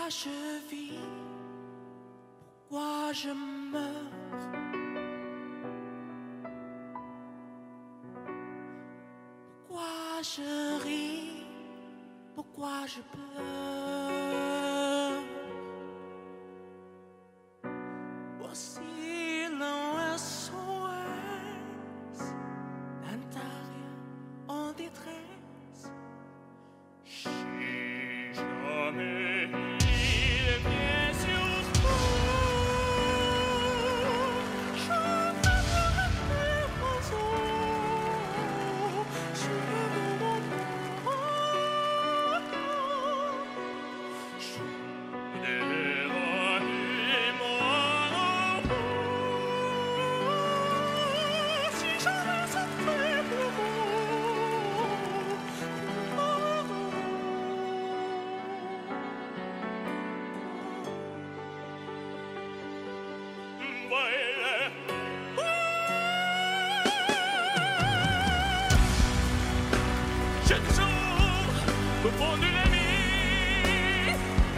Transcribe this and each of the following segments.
Pourquoi je vis? Pourquoi je meurs? Pourquoi je ris? Pourquoi je pleure? Voici l'un SOS d'un terrien en détresse. Si jamais il vient sur toi, je m'appellerai oiseau. Je au fond de la nuit,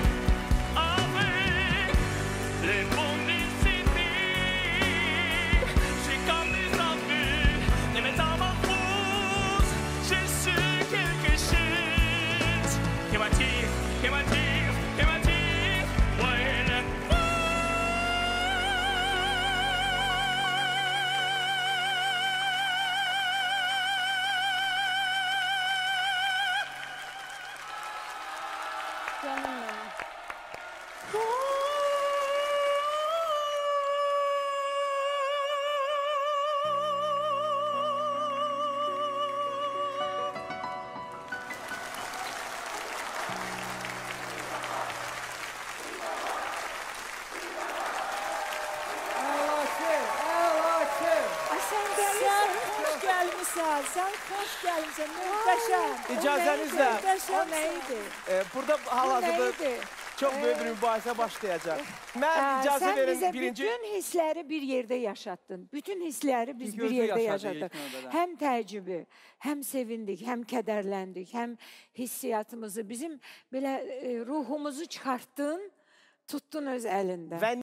avec les mondes infinis, j'ai comme des envies, des métamorphoses, j'ai su quelque chose qui m'attire, qui m'attire, qui m'attire, ouais, Canım benim. Sen hoş gelmişsin, muhteşem. İcazenizle. O neydi? Burada hal-hazırda neydi? çok büyük bir mübahisə başlayacaq. Mən icazə Sen verin bize birinci... bütün hisleri bir yerde yaşattın. Bütün hisleri biz bir yerde yaşattık. Hem təəccübü, hem sevindik, hem kederlendik, hem hissiyatımızı, bizim böyle ruhumuzu çıkarttın, tuttun öz elinde.